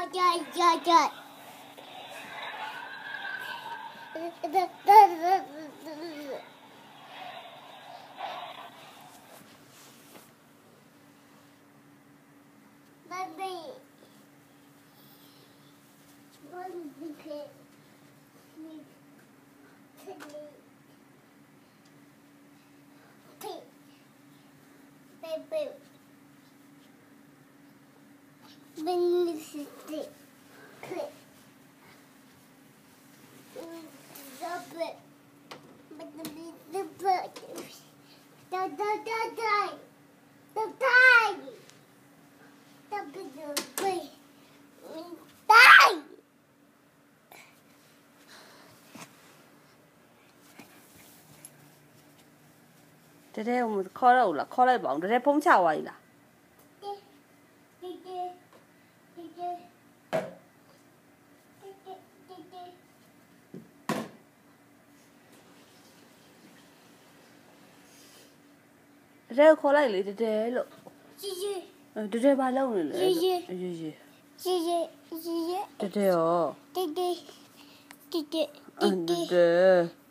Today we call it bong. Today phone chào ai là? Today call lại lấy today lo. Today bao lâu nữa? Today oh. Today.